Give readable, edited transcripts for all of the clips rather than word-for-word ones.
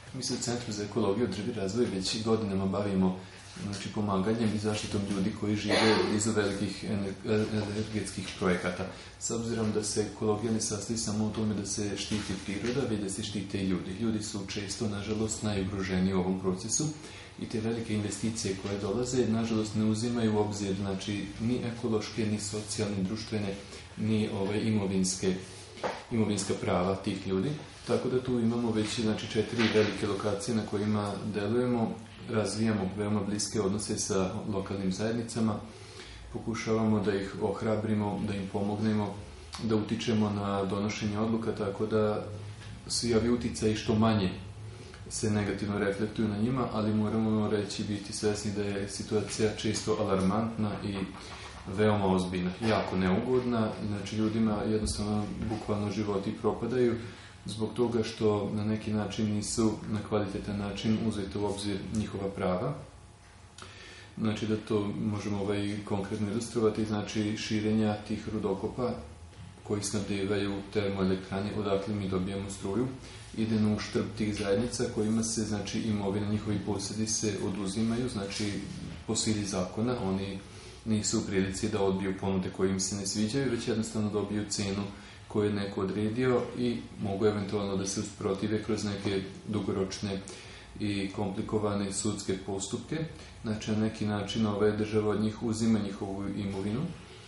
Mi se u Centru za ekologiju i održivi razvoj već godinama bavimo pomaganjem i zaštitom ljudi koji žive blizu velikih energetskih projekata. S obzirom da se ekologija ne sastoji samo u tome da se štiti priroda, već da se štite i ljudi. Ljudi su često, nažalost, najugroženiji u ovom procesu i te velike investicije koje dolaze, nažalost, ne uzimaju u obzir ni ekološke, ni socijalne, ni društvene, ni imovinska prava tih ljudi. Tako da tu imamo već 4 velike lokacije na kojima delujemo, razvijamo veoma bliske odnose sa lokalnim zajednicama, pokušavamo da ih ohrabrimo, da im pomognemo, da utičemo na donošenje odluka, tako da svi ovi uticaji što manje se negativno reflektuju na njima, ali moramo biti svesni da je situacija često alarmantna i veoma ozbiljna, jako neugodna, ljudima jednostavno bukvalno životi propadaju zbog toga što na neki način nisu na kvalitetan način uzeti u obzir njihova prava. Da to možemo konkretno ilustrovati, širenja tih rudokopa koji snabdevaju termoelektrane, odakle mi dobijamo struju, ide na uštrb tih zajednica kojima se imovina, njihovi posjedi se oduzimaju, po sili zakona, oni nisu u prilici da odbiju ponude koje im se ne sviđaju, već jednostavno dobiju cenu koju je neko odredio i mogu eventualno da se usprotive kroz neke dugoročne i komplikovane sudske postupke. Na neki način država od njih uzima njihovu imovinu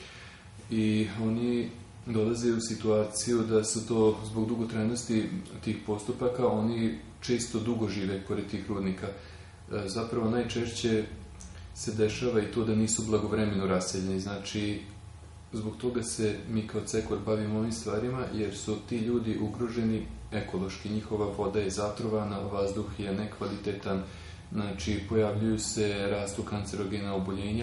i oni dolaze u situaciju da su to, zbog dugotrajnosti tih postupaka, oni često dugo žive pored tih rudnika. Zapravo najčešće se dešava i to da nisu blagovremeno raseljeni. Zbog toga se mi kao CEKOR bavimo ovim stvarima, jer su ti ljudi ugroženi ekološki. Njihova voda je zatrovana, vazduh je nekvalitetan, pojavljuju se, rastu kancerogena oboljenja,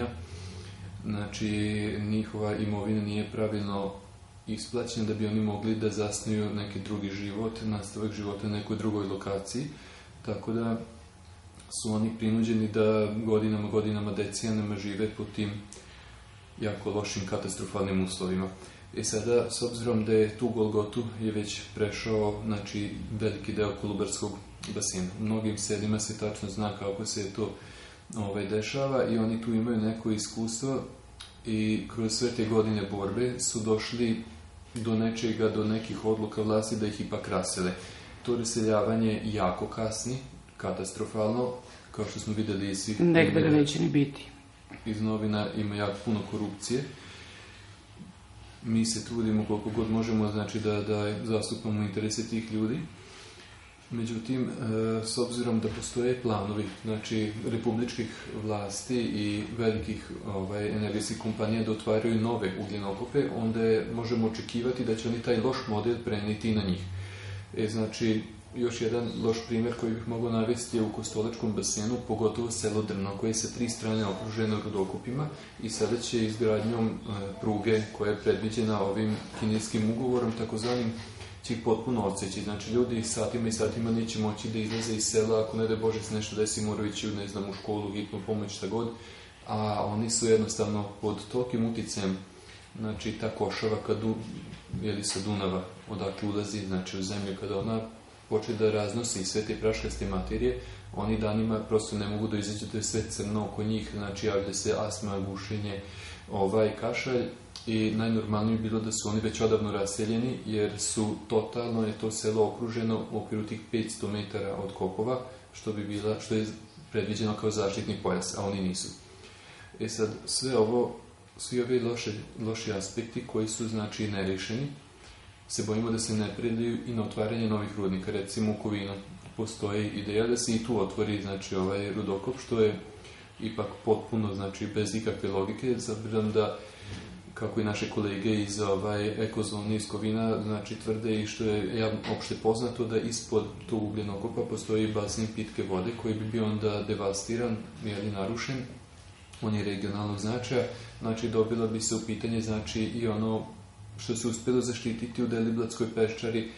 njihova imovina nije pravilno isplaćena da bi oni mogli da zasnuju neki drugi život, nastavak života na nekoj drugoj lokaciji, tako da su oni prinuđeni da godinama, decenijama žive po tim jako lošim, katastrofalnim uslovima. I sada, s obzirom da je tu Golgotu je već prešao veliki deo Kolubarskog basena. U mnogim selima se tačno zna kako se to dešava i oni tu imaju neko iskustvo i kroz sve te godine borbe su došli do nečega, do nekih odluka vlasti da ih ipak rasele. To raseljavanje jako kasni, katastrofalno, kao što smo videli iz svih negde ga neće ni biti. Iz novina ima jako puno korupcije. Mi se trudimo koliko god možemo da zastupamo interese tih ljudi. Međutim, s obzirom da postoje planovi republičkih vlasti i velikih energetskih kompanija da otvaraju nove ugljenokope, onda možemo očekivati da će oni taj loš model preneti na njih. Još jedan loš primjer koji bih mogao navesti je u Kostolačkom basenu, pogotovo selo Drno, koje je sa 3 strane okruženo rudokopima i sada će izgradnjom pruge koja je predviđena ovim kineskim ugovorom, takozvanim, će ih potpuno odseći. Ljudi satima i satima neće moći da izlaze iz sela, ako ne da Bože se nešto desi, moraju ići u školu, hitnu pomoć, šta god, a oni su jednostavno pod tolikim uticajem, ta košava sa Dunava, odakle ulazi u zemlju, kada ona počne da raznosi sve te praškaste materije, oni danima prosto ne mogu da izađu, to je sve crno oko njih, javlja se astma, gušenje, kašalj i najnormalnije bi bilo da su oni već odavno raseljeni, jer su totalno je to selo okruženo u okviru tih 500 metara od kopova, što je predviđeno kao zaštitni pojas, a oni nisu. Sad, svi ovi loši aspekti koji su nerešeni, se bojimo da se ne preliju i na otvaranje novih rudnika. Recimo u Kovinu postoji ideja da se i tu otvori ovaj rudokop, što je ipak potpuno bez ikakve logike, zabiram da, kako i naše kolege iz ekozone iz Kovina tvrde i što je opšte poznato, da ispod tog ugljenokopa postoji bazen pitke vode koji bi bio onda devastiran ili narušen. On je regionalnog značaja, dobila bi se u pitanje i ono što se uspjelo zaštititi u Deliblatskoj peščari,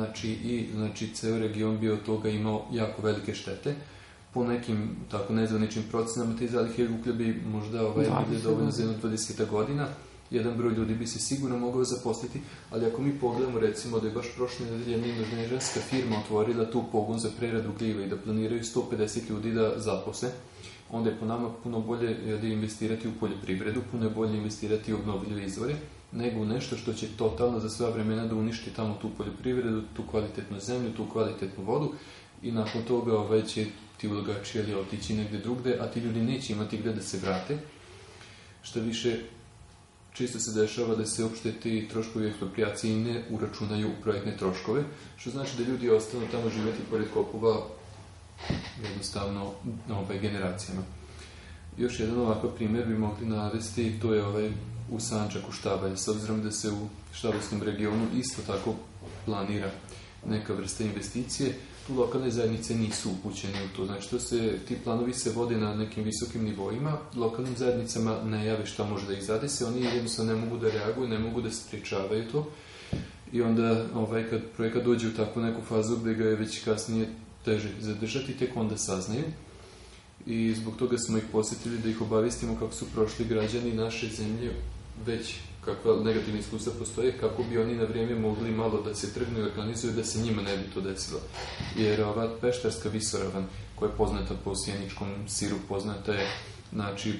i ceo region bi od toga imao jako velike štete. Po nekim tako nezvaničnim procenama te zalihe uglja bi možda bili dovoljno za jedno 20 godina, jedan broj ljudi bi se sigurno mogao zaposliti, ali ako mi pogledamo recimo da je baš prošle nedelje jedna indonežanska firma otvorila tu pogon za preradu gljiva i da planiraju 150 ljudi da zaposle, onda je po nama puno bolje investirati u poljoprivredu, puno je bolje investirati u obnovljive izvore, nego u nešto što će totalno za sva vremena da uništi tamo tu poljoprivredu, tu kvalitetnu zemlju, tu kvalitetnu vodu i nakon toga će ti ulagači otići negdje drugde, a ti ljudi neće imati gdje da se vrate. Što više, čisto se dešava da se uopšte ti troškovi eksproprijacije ne uračunaju u projektne troškove, što znači da ljudi ostanu tamo živjeti pored kopova jednostavno generacijama. Još jedan ovakav primjer bi mogli navesti, to je u Sandžaku Štabalj, s obzirom da se u štabaljskom regionu isto tako planira neka vrsta investicije, tu lokalne zajednice nisu upućene u to. Znači, ti planovi se vode na nekim visokim nivoima, lokalnim zajednicama ne jave šta može da ih zadese, oni jednostavno ne mogu da reaguju, ne mogu da sprečavaju to i onda kad projekat dođe u takvu neku fazu gdje ga je već kasnije teže zadržati, tek onda saznaju. I zbog toga smo ih posjetili da ih obavistimo kako su prošli građani naše zemlje, već kakva negativna iskustva postoje, kako bi oni na vrijeme mogli malo da se trgnu i organizuju da se njima ne bi to desilo. Jer ova Peštarska visoravan, koja je poznata po sjeničkom siru, poznata je znači,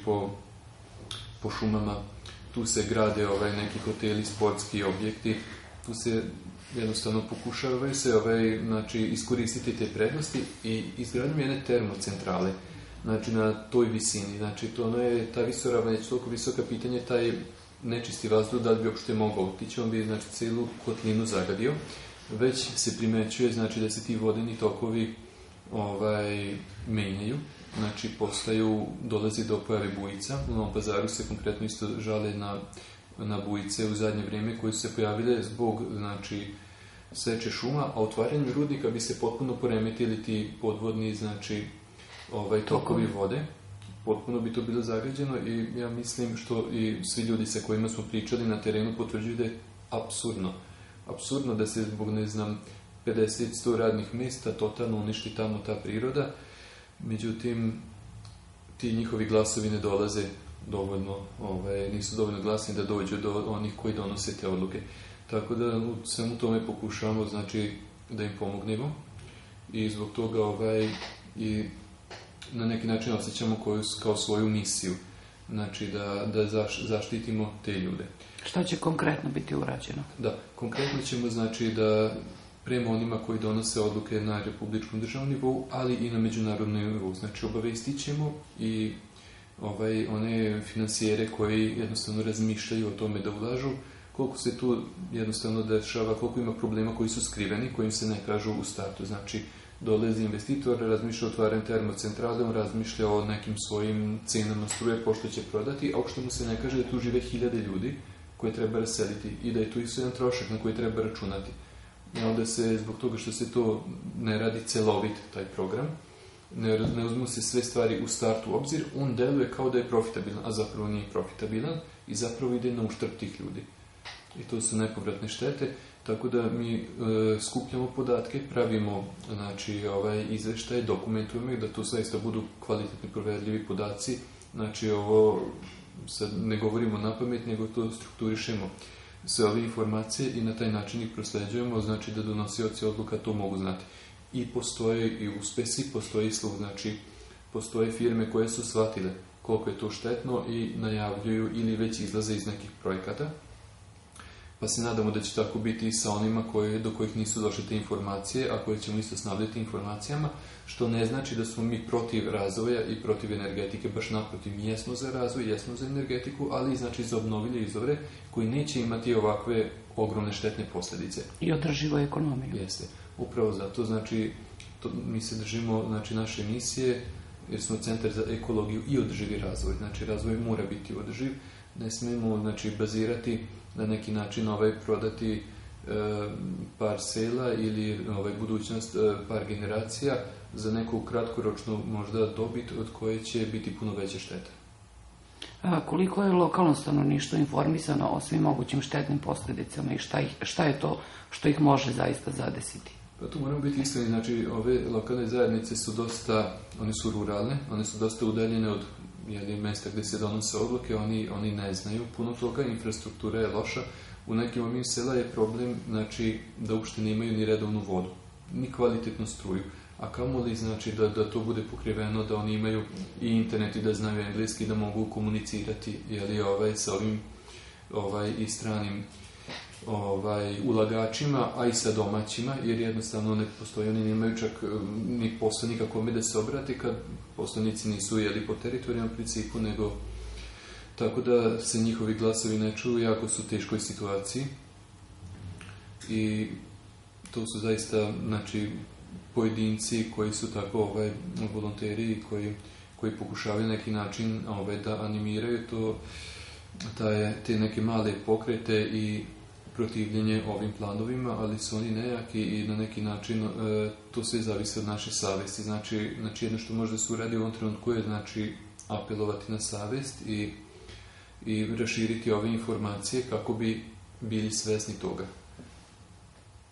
po šumama, tu se grade neki hoteli, sportski objekti, tu se jednostavno pokušavaju se iskoristiti te prednosti i izgradnjom jedne termocentrale, znači na toj visini. Znači, ta visoravan je toliko visoka, pitanje taj nečisti vazduh da li bi uopšte mogao otići, on bi cijelu kotlinu zagadio. Već se primećuje da se ti vodeni tokovi menjaju, znači dolazi do pojave bujica. U Novom Pazaru se konkretno isto žale na bujice u zadnje vrijeme koje su se pojavile zbog seče šuma, a otvaranjem rudnika bi se potpuno poremetili ti podvodni tokovi vode. Potpuno bi to bilo zagađeno i ja mislim što i svi ljudi sa kojima smo pričali na terenu potvrđuju da je apsurdno da se zbog 50-100 radnih mjesta totalno uništi tamo ta priroda. Međutim, ti njihovi glasovi ne dolaze dovoljno, nisu dovoljno glasni da dođu do onih koji donose te odluke. Tako da u svemu tome pokušamo da im pomognemo i zbog toga i na neki način osjećamo kao svoju misiju, znači da zaštitimo te ljude. Šta će konkretno biti urađeno? Da, konkretno ćemo da prema onima koji donose odluke na republičkom državnom nivou, ali i na međunarodnom nivou. Znači obavestit ćemo i one finansijere koji jednostavno razmišljaju o tome da ulažu, koliko se tu jednostavno dešava, koliko ima problema koji su skriveni, kojim se ne kažu u startu. Znači, dolazi investitor, razmišlja o otvaranju termocentrale, on razmišlja o nekim svojim cenama struje, pošto će prodati, a uopšte mu se ne kaže da tu žive 1000 ljudi koje treba raseliti i da je tu isto jedan trošak na koji treba računati. I onda se, zbog toga što se to ne radi celovit, taj program, ne uzmu se sve stvari u startu u obzir, on deluje kao da je profitabilan, a zapravo nije profitabilan i zapravo ide na uštrb tih ljudi. I to su nepovratne štete, tako da mi skupljamo podatke, pravimo izveštaje, dokumentujemo ih, da to zaista budu kvalitetni, proverljivi podaci. Znači ovo sad ne govorimo na pamet, nego to strukturišemo sve ove informacije i na taj način ih prosleđujemo, znači da donosioci odluka to mogu znati. I postoje i uspesi, postoje i sluh, znači postoje firme koje su shvatile koliko je to štetno i najavljuju ili već izlaze iz nekih projekata. Pa se nadamo da će tako biti i sa onima do kojih nisu došle te informacije, a koje ćemo isto snabdjeti informacijama, što ne znači da smo mi protiv razvoja i protiv energetike, baš naprotiv, mi jesmo za razvoj, jesmo za energetiku, ali znači za obnovljive izvore koji neće imati ovakve ogromne štetne posljedice. I održivu ekonomiju. Jeste. Upravo zato, znači, mi se držimo naše misije, jer smo centar za ekologiju i održivi razvoj. Znači, razvoj mora biti održiv. Ne smemo bazirati na neki način prodati par sela ili budućnost par generacija za neku kratkoročnu možda dobit od koje će biti puno veće štete. Koliko je lokalno stanovništvo informisano o svim mogućim štetnim posljedicama i šta je to što ih može zaista zadesiti? Pa tu moramo biti iskreni, znači ove lokalne zajednice su one su ruralne, one su dosta udaljene od mjesta gdje se donose odluke, oni ne znaju puno toga, infrastruktura je loša. U nekim ovim sela je problem, znači, da uopšte nemaju ni redovnu vodu, ni kvalitetnu struju. A kamoli, znači, da to bude pokriveno, da oni imaju i internet i da znaju engleski, da mogu komunicirati sa ovim i stranim ulagačima, a i sa domaćima, jer jednostavno ne postoji, oni nemaju čak ni poslanika kome da se obrati kad poslanici nisu po teritorijalnom principu, nego tako da se njihovi glasovi ne čuju, jako su u teškoj situaciji i to su zaista, znači, pojedinci koji su tako volonteri koji pokušavaju na neki način da animiraju te neke male pokrete i protivljenje ovim planovima, ali su oni nejaki i na neki način to sve zavisi od naše savesti. Znači jedno što možda se uradi u ovom trenutku je, znači, apelovati na savest i raširiti ove informacije kako bi bili svesni toga.